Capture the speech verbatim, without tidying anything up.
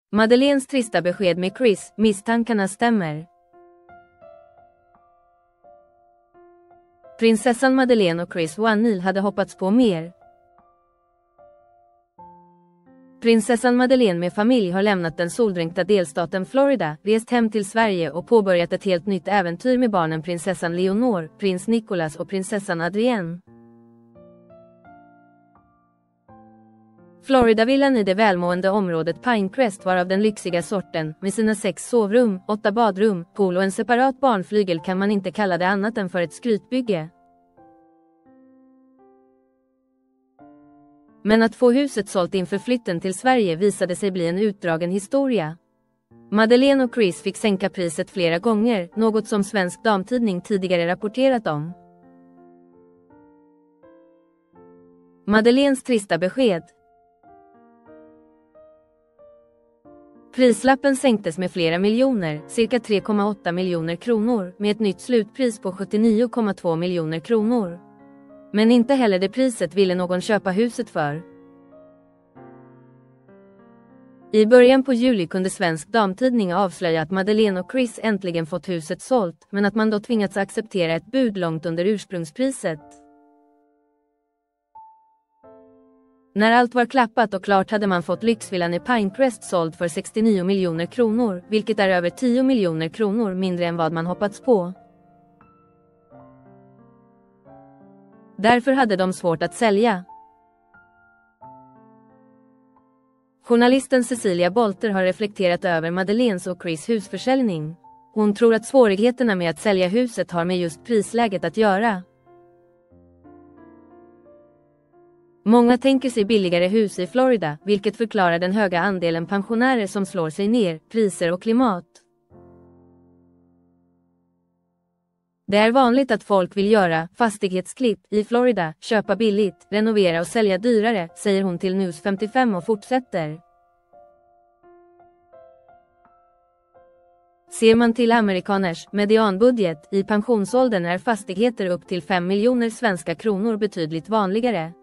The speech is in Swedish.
Madeleines trista besked med Chris, misstankarna stämmer. Prinsessan Madeleine och Chris O'Neill hade hoppats på mer. Prinsessan Madeleine med familj har lämnat den soldränkta delstaten Florida, rest hem till Sverige och påbörjat ett helt nytt äventyr med barnen prinsessan Leonor, prins Nicholas och prinsessan Adrienne. Floridavillan i det välmående området Pinecrest var av den lyxiga sorten, med sina sex sovrum, åtta badrum, pool och en separat barnflygel kan man inte kalla det annat än för ett skrytbygge. Men att få huset sålt inför flytten till Sverige visade sig bli en utdragen historia. Madeleine och Chris fick sänka priset flera gånger, något som Svensk Damtidning tidigare rapporterat om. Madeleines trista besked. Prislappen sänktes med flera miljoner, cirka tre komma åtta miljoner kronor, med ett nytt slutpris på sjuttionio komma två miljoner kronor. Men inte heller det priset ville någon köpa huset för. I början på juli kunde Svensk Damtidning avslöja att Madeleine och Chris äntligen fått huset sålt, men att man då tvingats acceptera ett bud långt under ursprungspriset. När allt var klappat och klart hade man fått lyxvillan i Pinecrest såld för sextionio miljoner kronor, vilket är över tio miljoner kronor mindre än vad man hoppats på. Därför hade de svårt att sälja. Journalisten Cecilia Bolter har reflekterat över Madeleines och Chris husförsäljning. Hon tror att svårigheterna med att sälja huset har med just prisläget att göra. Många tänker sig billigare hus i Florida, vilket förklarar den höga andelen pensionärer som slår sig ner, priser och klimat. Det är vanligt att folk vill göra fastighetsklipp i Florida, köpa billigt, renovera och sälja dyrare, säger hon till News femtiofem och fortsätter. Ser man till amerikaners medianbudget i pensionsåldern är fastigheter upp till fem miljoner svenska kronor betydligt vanligare.